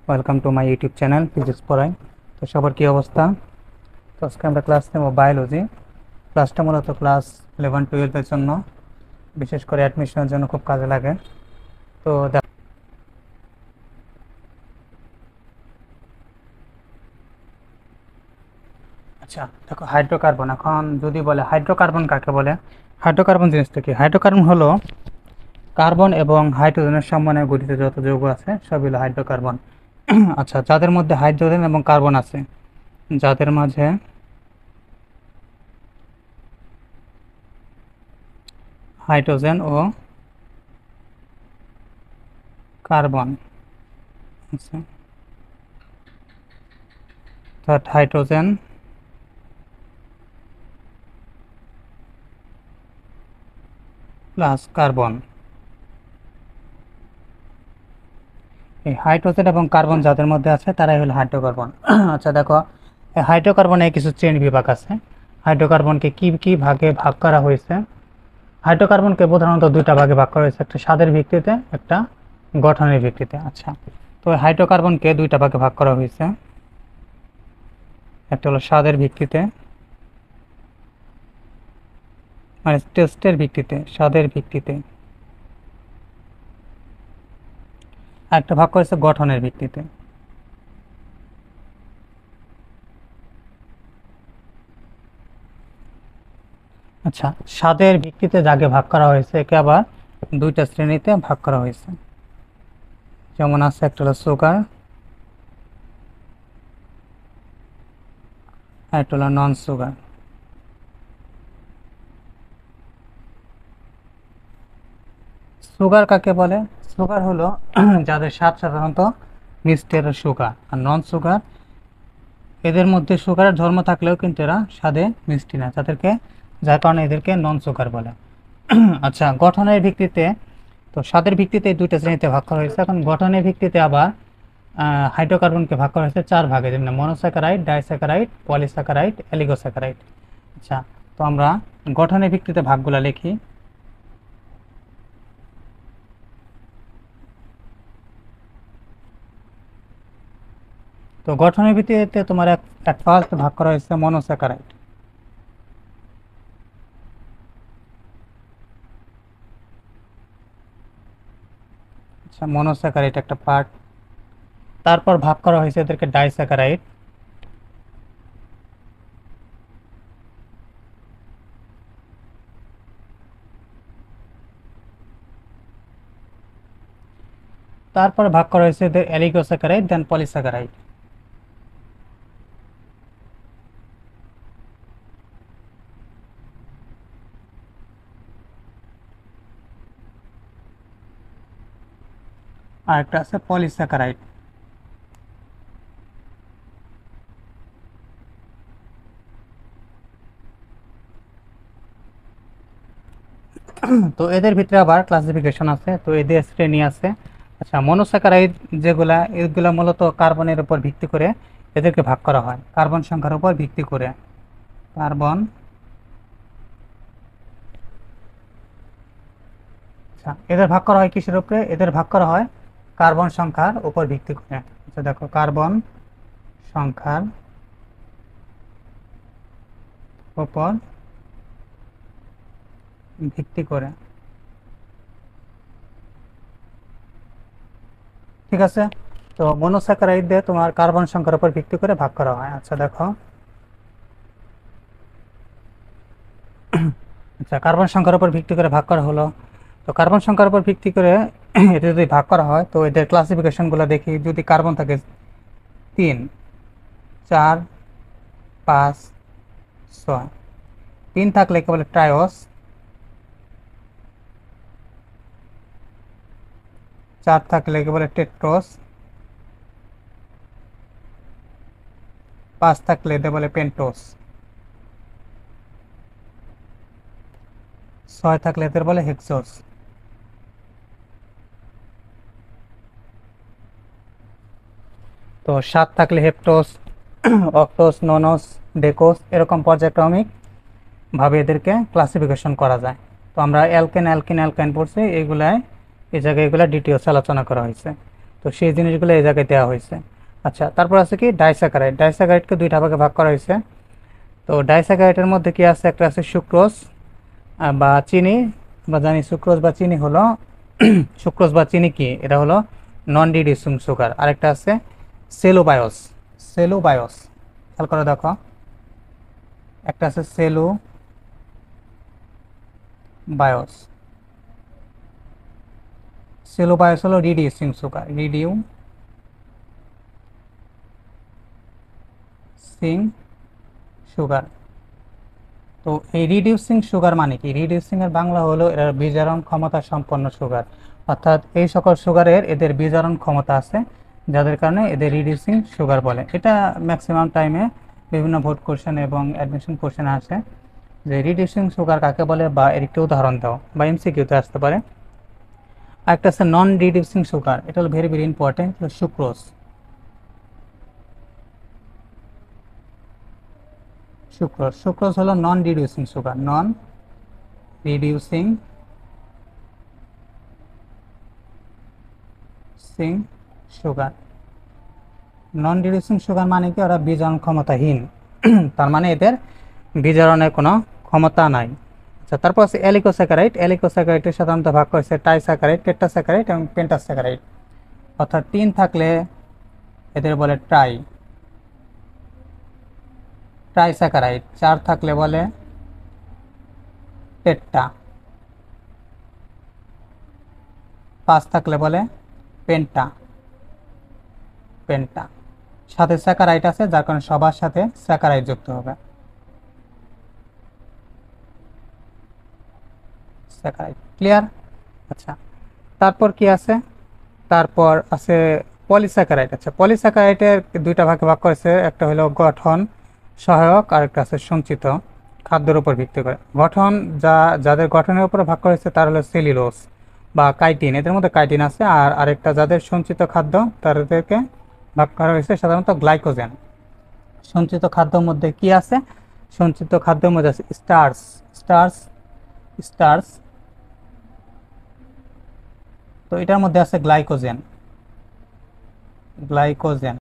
Welcome to my YouTube channel physics পড়াই। তো সবার কী অবস্থা? তো আজকে আমরা ক্লাস নেব বায়োলজি। ক্লাসটা মূলত ক্লাস 11-12-এর জন্য, বিশেষ করে অ্যাডমিশনের জন্য খুব কাজে লাগে। তো আচ্ছা দেখো, হাইড্রোকার্বন। এখন যদি বলে হাইড্রোকার্বন কাকে বলে, হাইড্রোকার্বন জিনিসটা কি? হাইড্রোকার্বন হলো কার্বন এবং হাইড্রোজেনের সমন্বয়ে গঠিত যত যৌগ আছে সবই হলো হাইড্রোকার্বন। আচ্ছা, যাদের মধ্যে হাইড্রোজেন এবং কার্বন আছে, যাদের মাঝে হাইড্রোজেন ও কার্বন আছে, অর্থাৎ হাইড্রোজেন প্লাস কার্বন, এই হাইড্রোজেন এবং কার্বন যাদের মধ্যে আছে তারাই হলো হাইড্রোকার্বন। আচ্ছা দেখো, এই হাইড্রোকার্বনে কিছু শ্রেণী বিভাগ আছে। হাইড্রোকার্বনকে কি কি ভাগে ভাগ করা হয়েছে? হাইড্রোকার্বনকে প্রধানত দুইটা ভাগে ভাগ করা হয়েছে, একটা স্বাদের ভিত্তিতে, একটা গঠনের ভিত্তিতে। আচ্ছা, তো হাইড্রোকার্বনকে দুইটা ভাগে ভাগ করা হয়েছে, একটা হলো স্বাদের ভিত্তিতে, মানে টেস্টের ভিত্তিতে, স্বাদের ভিত্তিতে, আর একটা ভাগ করেছে গঠনের ভিত্তিতে। আচ্ছা, স্বাদের ভিত্তিতে যাকে ভাগ করা হয়েছে একে আবার দুইটা শ্রেণীতে ভাগ করা হয়েছে। যেমন আছে, একটা হলো সুগার আর একটা হলো নন সুগার। সুগার কাকে বলে? সুগার হলো যাদের স্বাদ সাধারণত মিষ্টের সুগার, আর নন সুগার এদের মধ্যে সুগারের ধর্ম থাকলেও কিন্তু এরা স্বাদে মিষ্টি না, যার কারণে এদেরকে নন সুগার বলে। আচ্ছা, গঠনের ভিত্তিতে, তো স্বাদের ভিত্তিতে এই দুইটা শ্রেণীতে ভাগ করা হয়েছে। এখন গঠনের ভিত্তিতে আবার হাইড্রোকার্বনকে ভাগ করা হয়েছে চার ভাগে, যেমন মনোস্যাকারাইড, ডাইস্যাকারাইড, পলিস্যাকারাইড, অ্যালিগোস্যাকারাইড। আচ্ছা, তো আমরা গঠনের ভিত্তিতে ভাগগুলা লিখি। তো গঠনের ভিত্তিতে তোমার এক ফার্স্ট ভাগ করা হয়েছে মনোস্যাকারাইড। আচ্ছা, মনোস্যাকারাইড একটা পার্ট। তারপর ভাগ করা হয়েছে এদেরকে ডাইস্যাকারাইড। তারপর ভাগ করা হয়েছে এদের অ্যালিগোস্যাকারাইড, দেন পলিস্যাকারাইড। আর একটা আছে পলিস্যাকারাইড। তো এদের ভিতরে আবার ক্লাসিফিকেশন আছে, তো এদের শ্রেণী আছে। আচ্ছা, মনোস্যাকারাইড এগুলা মূলত কার্বনের উপর ভিত্তি করে এদেরকে ভাগ করা হয়, কার্বন সংখ্যার উপর ভিত্তি করে। কার্বন, আচ্ছা, এদের ভাগ করা হয় কিসের উপরে? এদের ভাগ করা হয় কার্বন সংখ্যার উপর ভিত্তি করে। আচ্ছা দেখো, কার্বন সংখ্যার উপর ভিত্তি করে, ঠিক আছে। তো মনোস্যাকারাইডে তোমার কার্বন সংখ্যার উপর ভিত্তি করে ভাগ করা হয়। আচ্ছা দেখো, আচ্ছা, কার্বন সংখ্যার উপর ভিত্তি করে ভাগ করা হলো। তো কার্বন সংখ্যার উপর ভিত্তি করে এটা যদি ভাগ করা হয়, তো এদের ক্লাসিফিকেশনগুলো দেখি। যদি কার্বন থাকে 3, 4, 5, 6, 3 থাকলে একে বলে ট্রায়োস, 4 থাকলে একে বলে টেট্রোস, 5 থাকলে এদের বলে পেন্টোস, 6 থাকলে এদের বলে হেক্সোস। তো 7 থাকলে হেপ্টোস, অক্টোস, ননোস, ডেকোস, এরকম পর্যায়ক্রমিক ভাবে এদেরকে ক্লাসিফিকেশন করা যায়। তো আমরা অ্যালকেন অ্যালকিন অ্যালকাইন পড়ছি, এই জায়গায় এগুলা ডিটেলস আলোচনা করা হয়েছে। তো সেই জিনিসগুলো এই জায়গায় দেওয়া হয়েছে। আচ্ছা, তারপর আছে কি ডাইস্যাকারাইড। ডাইস্যাকারাইডকে দুইটা ভাগে ভাগ করা হয়েছে। তো ডাইস্যাকারাইডের মধ্যে কি আছে, একটা আছে সুক্রোজ বা চিনি। আমরা জানি সুক্রোজ বা চিনি হলো সুক্রোজ বা চিনি কি, এটা হলো নন রিডিউসিং সুগার। আরেকটা আছে সেলুবায়োস। সেলুবায়োস খেয়াল করে দেখো, একটা আছে সেলুবায়োস। সেলুবায়োস হলো রিডিউসিং সুগার, রিডিউসিং সুগার। তো এই রিডিউসিং সুগার মানে কি, রিডিউসিং এর বাংলা হলো এর বিজারণ ক্ষমতা সম্পন্ন সুগার। অর্থাৎ এই সকল সুগারের এদের বিজারণ ক্ষমতা আছে, যাদের কারণে এদের রিডিউসিং সুগার বলে। এটা ম্যাক্সিমাম টাইমে বিভিন্ন বোর্ড কোশ্চেন এবং অ্যাডমিশন কোশ্চেনে আসে যে রিডিউসিং সুগার কাকে বলে, বা এর একটি উদাহরণ দাও, বা এমসিকিউতে আসতে পারে। আরেকটা আছে নন রিডিউসিং সুগার, এটা হলো very very important, sucrose. Sucrose হলো non reducing sugar, non reducing sugar. Non reducing sugar মানে কি, ওরা বিজারণ ক্ষমতাহীন তার মানে এদের বিজারণের কোনো ক্ষমতা নাই। আচ্ছা, তারপর আছে অ্যালিকোস্যাকারাইড। অ্যালিকোস্যাকারাইডের সাধারণত ভাগ করেছে ট্রাইস্যাকারাইড, টেট্রাস্যাকারাইড এবং পেন্টাস্যাকারাইড। অর্থাৎ 3 থাকলে এদের বলে ট্রাইস্যাকারাইড, 4 থাকলে বলে টেট্টা, 5 থাকলে বলে পেন্টা। সাথে স্যাকারাইড আছে, যার কারণে সবার সাথে স্যাকারাইড যুক্ত হবে, স্যাকারাইড। ক্লিয়ার? আচ্ছা, তারপর কি আছে, তারপর আছে পলিস্যাকারাইড। আচ্ছা, পলিস্যাকারাইডের দুইটা ভাগে ভাগ করেছে, একটা হলো গঠন সহায়ক আর একটা আছে সঞ্চিত খাদ্যের উপর ভিত্তি করে। গঠন যাদের গঠনের উপর ভাগ করেছে তার হলো সেলুলোজ বা কাইটিন, এদের মধ্যে কাইটিন আছে। আর আরেকটা যাদের সঞ্চিত খাদ্য, তাদেরকে ভাগ করা হয়েছে সাধারণত গ্লাইকোজেন। সঞ্চিত খাদ্যের মধ্যে কি আছে, সঞ্চিত খাদ্যের মধ্যে আছে স্টার্চ। তো এটার মধ্যে আছে গ্লাইকোজেন।